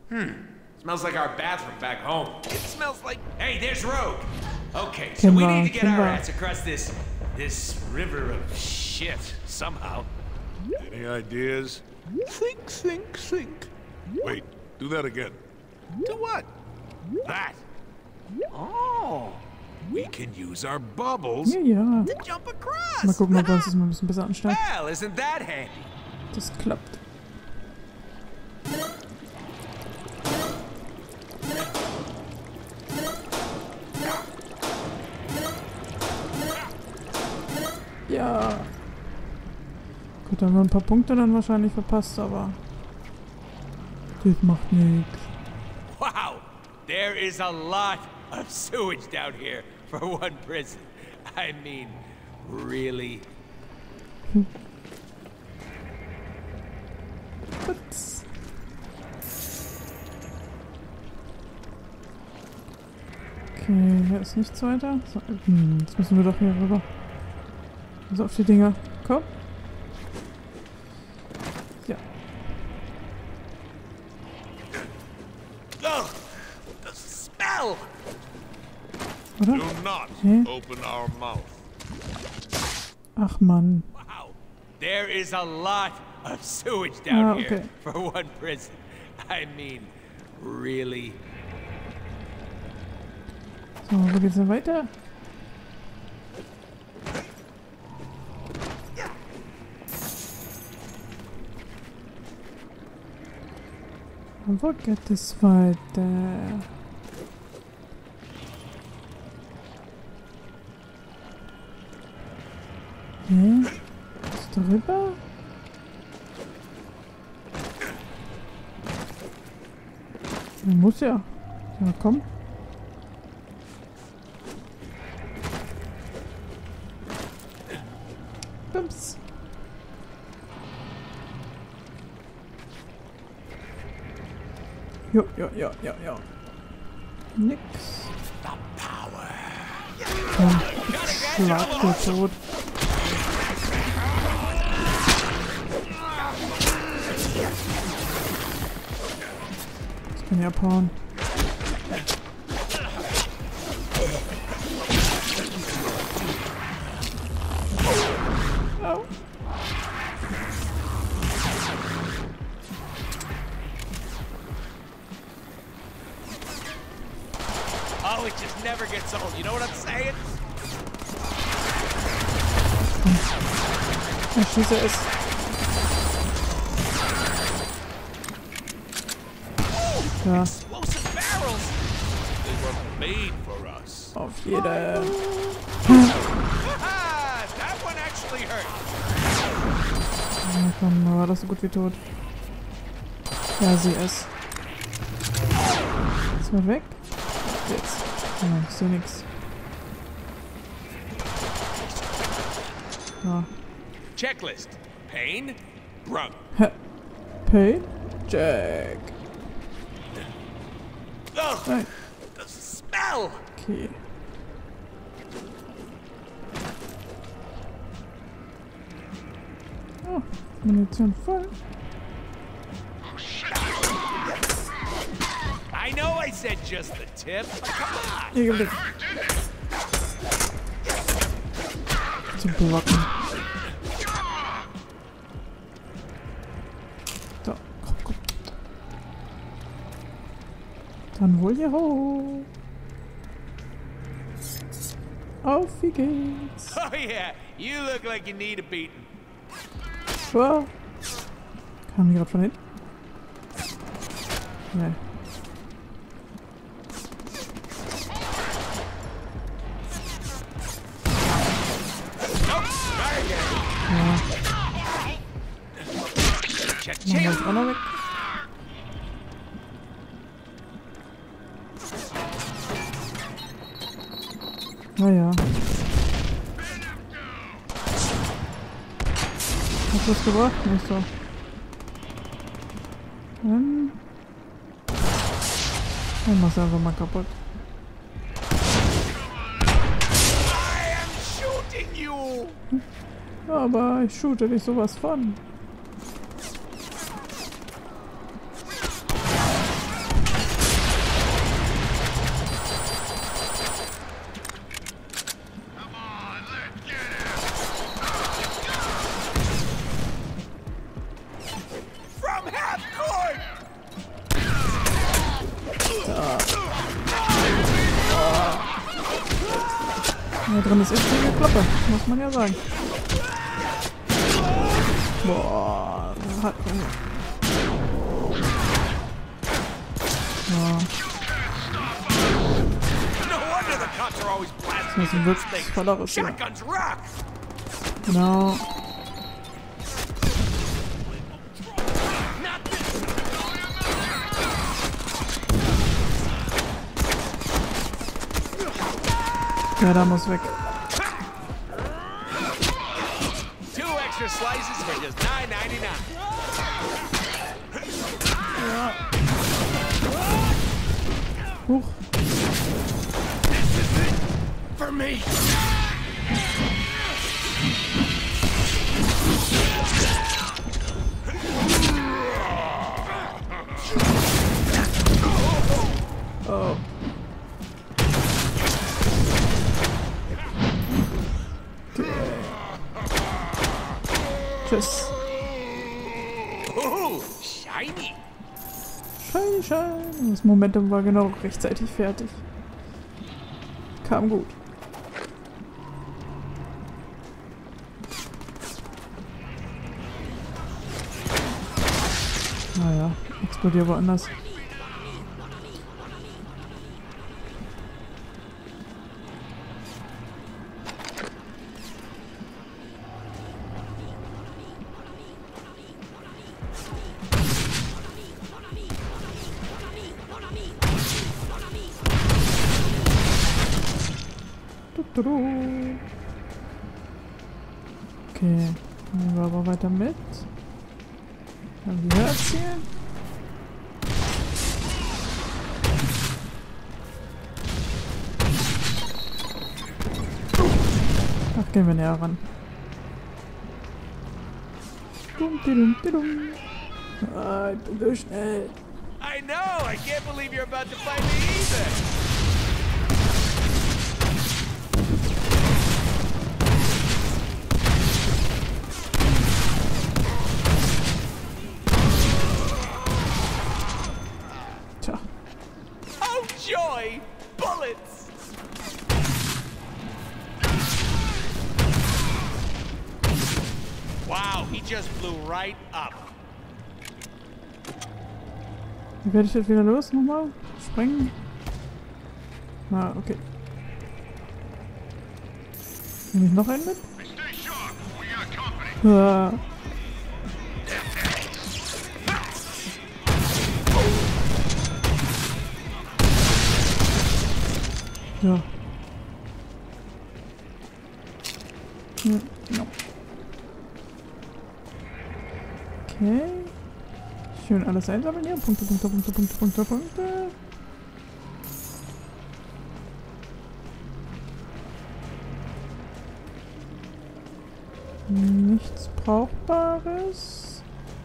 Smells like our bathroom back home. It smells like... Hey, there's Rogue. Okay, so we need to get our ass across this river of shit somehow. Any ideas? Think, think, think. Wait, do that again. Do what? That. Oh. We can use our bubbles Ja, ja. to jump across. Mal gucken, ob wir uns das mal ein bisschen besser anstellen. Well, isn't that handy? Das klappt. Ja. Gut, dann haben wir ein paar Punkte dann wahrscheinlich verpasst, aber das macht nichts. Wow, there is a lot of sewage down here for one prison. I mean, really? Putz. Okay, hier ist nichts weiter. So, jetzt müssen wir doch hier rüber. Also auf die Dinger. Komm. Ja. Oh, the smell! Oder? Do not Hä? open our mouth. Ach Mann. Wow, there is a lot of sewage down okay. here for one prison. I mean, really? So, wo geht's denn weiter? Wo geht es weiter? Hä? Ist darüber? Muss ja. Ja, komm. Bums. Jo. Nix. Komm, ich schlag dir tot. Ich kann ja abhauen. Au. Oh, it just never gets old. You know what I'm saying? Ich schieße es. Ja, Explosive barrels. They were made for us. auf jede. Haha, that one actually hurt. Ja, komm, da war das so gut wie tot. Ja, sie ist. Ist mal weg. Jetzt. Ja, ich sehe nix. Ja. Checklist. Pain, Brunk. Pain? Jack. Ugh, Nein. the smell. Okay. Oh, Munition voll. I know I said just the tip. Come on. Hier gibt es. Zum Blocken. So, komm. Dann wohl hier hoch. Auf, wie geht's? Oh yeah, you look like you need a beating. Wow. Kam die gerade von hinten? Nee. Nope, try again. Ja, Check, machen wir check. das auch noch weg. Naja. Hat das gebracht? Nicht so. Dann mach's einfach mal kaputt. I am shooting you. Aber ich shoote dich sowas von. Hier drin ist echt viel Kloppe, muss man ja sagen. Boah, hat ja. Das ist wirklich volleres hier. Genau. Ja, da muss weg. Ja. Huch. For me. Oh. Tschüss. Ooh, shiny. Shiny, shiny. Das Momentum war genau rechtzeitig fertig. Kam gut. Naja, explodiert woanders. Okay, dann wir aber weiter mit. Dann wieder erzählen. Ach, gehen wir näher ran. Ah, ich bin so schnell. I know. I can't believe you're about to fight me either. Joy! Bullets! Wow, he just blew right up. Wie werde ich jetzt wieder los? Nochmal? Sprengen? Ah, okay. Nehme ich noch einen mit? Ah. Ja. No. Okay. Schön alles einsammeln hier. Punkte, Punkte, Punkte, Punkte, Punkte, Punkte. Nichts Brauchbares.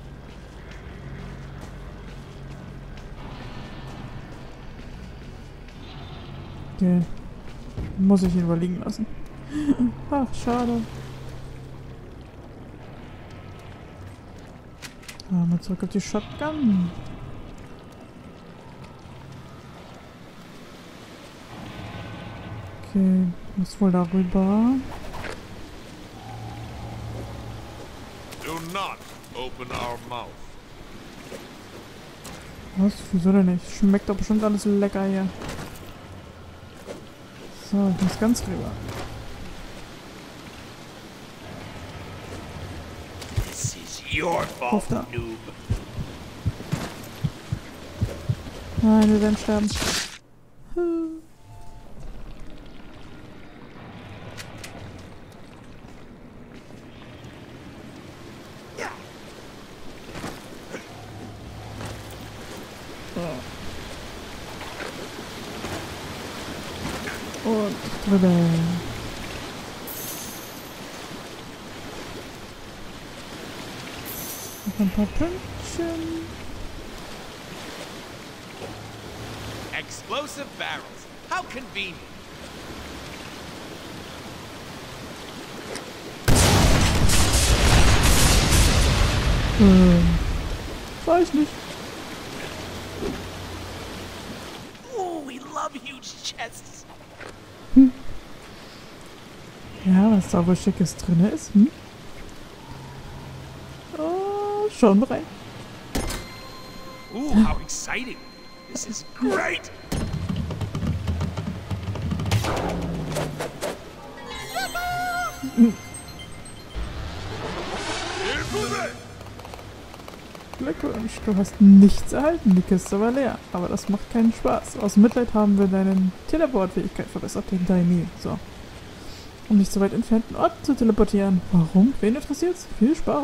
Okay. Muss ich ihn überliegen lassen. Ach, schade. Mal zurück auf die Shotgun. Okay, muss wohl darüber. Do not open our mouth. Was? Wieso denn nicht? Schmeckt doch bestimmt alles lecker hier. So, ich muss ganz rüber. This is your fault, noob. Nein, wir werden sterben. Und drüber. Noch ein paar Pünktchen. Explosive barrels. How convenient. Weiß nicht. Ooh, we love huge chests. Ja, was da wohl Schickes drin ist, hm? Oh, schauen wir rein. Ooh, how exciting! This is great! Glückwunsch, du hast nichts erhalten, die Kiste war leer. Aber das macht keinen Spaß. Aus Mitleid haben wir deine Teleportfähigkeit verbessert, den Daini. So. Um dich zu weit entfernten Orten zu teleportieren. Warum? Wen interessiert's? Viel Spaß.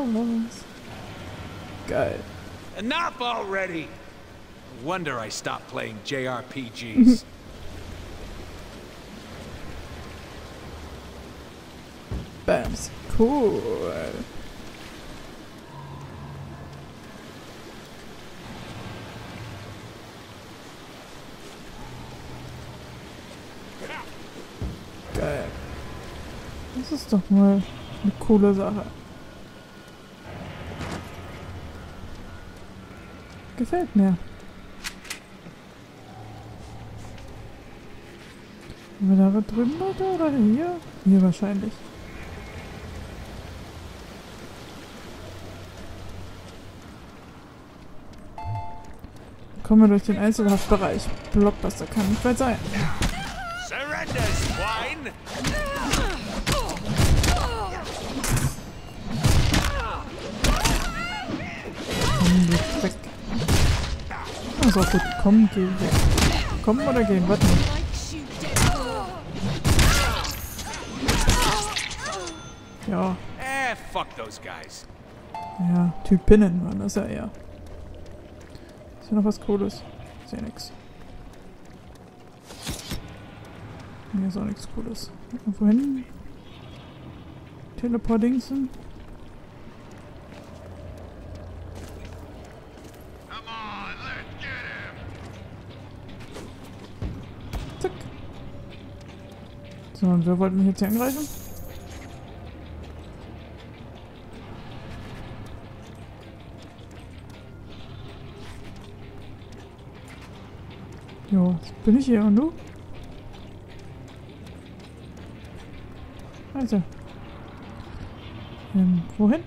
Geil. Enough already! No wonder I stopped playing JRPGs. Bams. Cool. Geil. Das ist doch mal eine coole Sache. Gefällt mir. Sind wir da drüben oder hier? Hier wahrscheinlich. Kommen wir durch den Einzelhaftbereich. Blockbuster kann nicht weit sein. Surrender, swine! Komm, geh weg. Das ist auch gut. Komm, geh weg. Kommen oder gehen? Warte mal. Ja. Fuck those guys. Ja, Typinnen waren das ja eher. Ist hier noch was Cooles? Ist ja nix. Hier ist auch nichts Cooles. Wohin? Teleportingsen? Zack. So, und wir wollten mich jetzt hier angreifen? Jo, jetzt bin ich hier und du? Also. Wohin?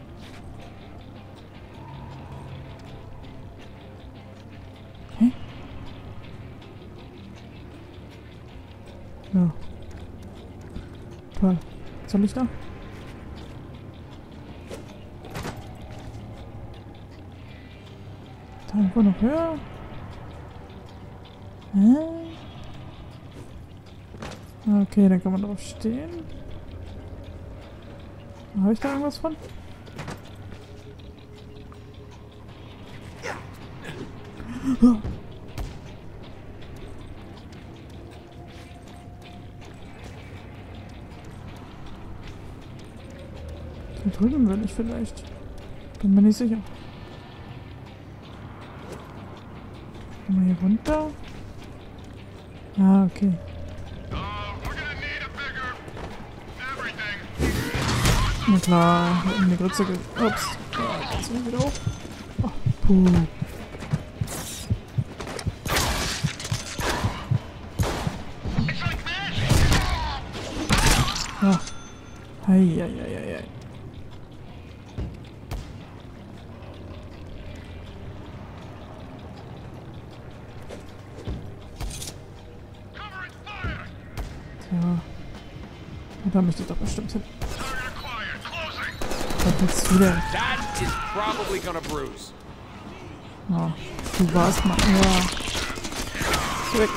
Hä? Ja. Toll. Soll ich da? Da irgendwo noch höher? Okay, dann kann man drauf stehen. Habe ich da irgendwas von? Da drüben will ich vielleicht. Bin mir nicht sicher. Mal hier runter. Ah, okay. Na klar, in die Grütze ups. Ja, jetzt sind wir wieder hoch. Oh, puh. Ja. Hei. Ja. Da möchte ich doch bestimmt hin. Jetzt wieder. That is probably gonna bruise. Oh, du warst mal. Ja. Weg.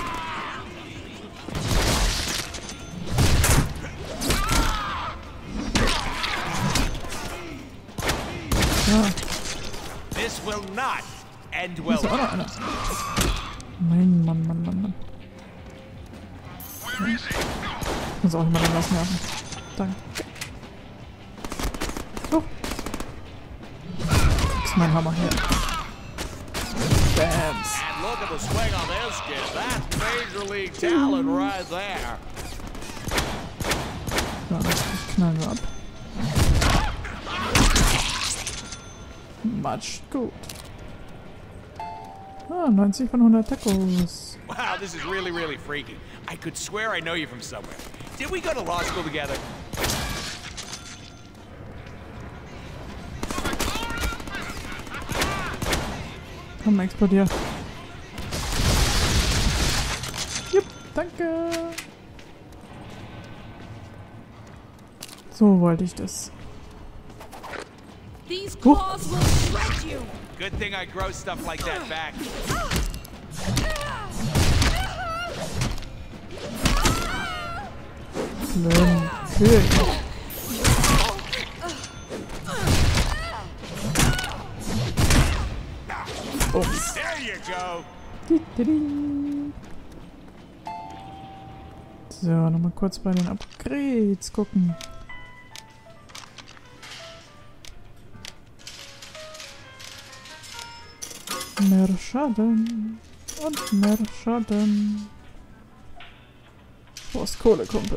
Ja. This will not end well. Ist auch noch einer. Mann. Ja. Muss auch jemand anders nerven. Danke. Oh. Das ist mein Hammer hier. Bams. And look at the swing on this kid. That's major league talent right there. So, das knallen wir ab. Matsch gut. Ah, 90 von 100 Tacos. Wow, this is really freaky. I could swear I know you from somewhere. Did we go to law school together? Komm, explodier. Jupp, danke. So wollte ich das. These claws will shred you. Good thing I grow stuff like that back. Schlimm. Kühl. Ups. There you go. So, nochmal kurz bei den Upgrades gucken. Mehr Schaden und mehr Schaden. Wo ist Kohle, Kumpel?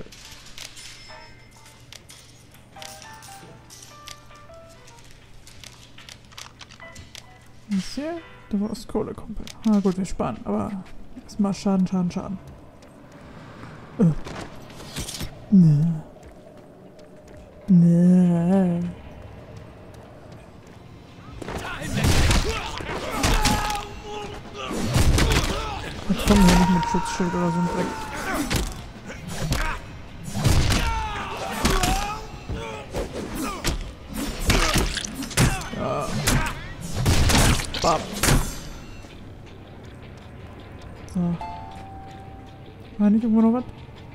Was hier? Da war es Kohle, Kumpel. Na gut, wir sparen, aber erstmal Schaden, Schaden, Schaden. Nee. Nee. Jetzt kommen wir nicht mit Schutzschild oder so ein Dreck. Ja. Bam. So. War nicht irgendwo noch was?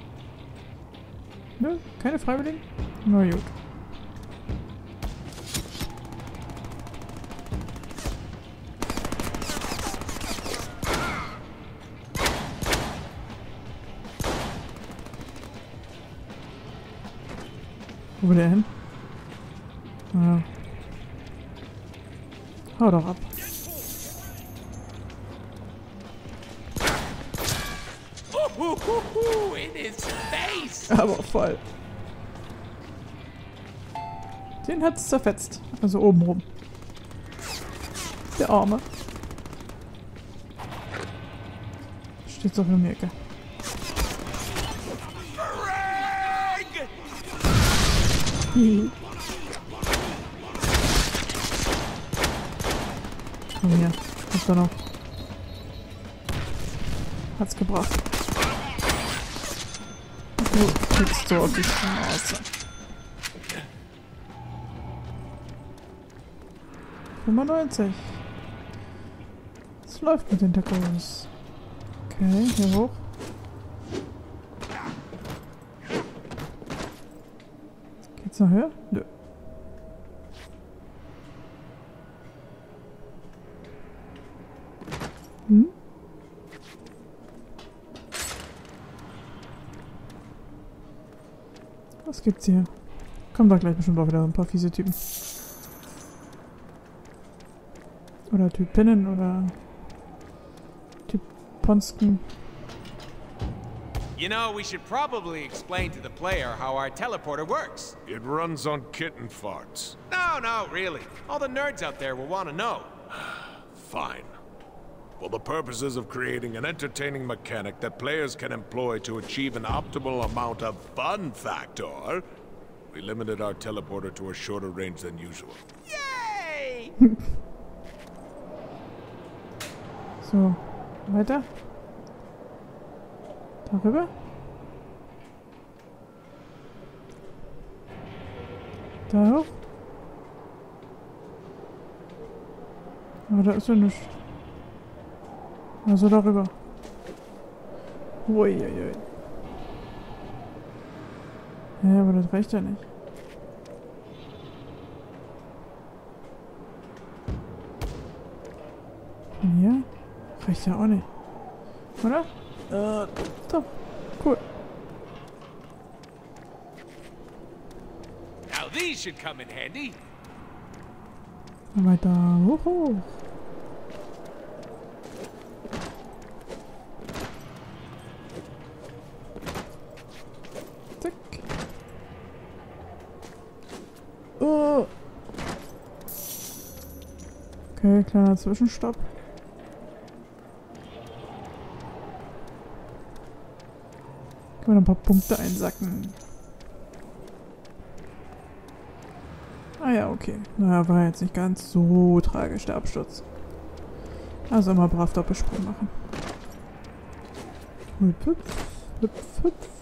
Nö, keine Freiwilligen? Na gut. Wo will der hin? Ja. Hau doch ab. In his face. Aber voll. Den hat's zerfetzt. Also oben rum. Der Arme. Steht so in der Ecke. Komm her. Was da noch? Hat's gebracht. Du kriegst so auf die Schnauze. 95. Es läuft mit den Tacos. Okay, hier hoch. Geht's noch höher? Nö. Hm? Was gibt's hier? Kommen da gleich bestimmt auch wieder ein paar fiese Typen. Oder Typinnen oder Typonsken. You know, we should probably explain to the player how our teleporter works. It runs on kitten farts. No, really. All the nerds out there will want to know. Fine. For the purposes of creating an entertaining mechanic that players can employ to achieve an optimal amount of fun factor, we limited our teleporter to a shorter range than usual. Yay! So, weiter. Darüber. Da hoch. Aber da ist ja nichts. Also darüber. Uiuiui. Ja, aber das reicht ja nicht. Und hier? Reicht ja auch nicht. Oder? So. Cool. Now these should come in handy. Weiter hoch, hoch. Zack. Oh. Okay, kleiner Zwischenstopp. Können wir noch ein paar Punkte einsacken. Ah ja, okay. Naja, war jetzt nicht ganz so tragisch, der Absturz. Also immer brav Doppelsprung machen. Hüpf, hüpf, hüpf, hüpf.